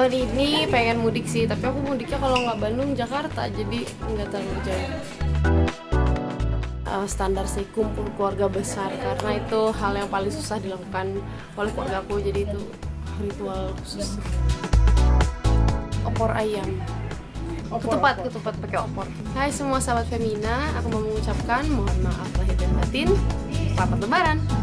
Tahun ini pengen mudik sih, tapi aku mudiknya kalau nggak Bandung, Jakarta, jadi nggak terlalu jauh. Standar sih kumpul keluarga besar, karena itu hal yang paling susah dilakukan oleh keluarga aku, jadi itu ritual khusus. Opor ayam. Ketupat pakai opor. Hai semua sahabat Femina, aku mau mengucapkan mohon maaf lahir dan batin. Selamat Lebaran.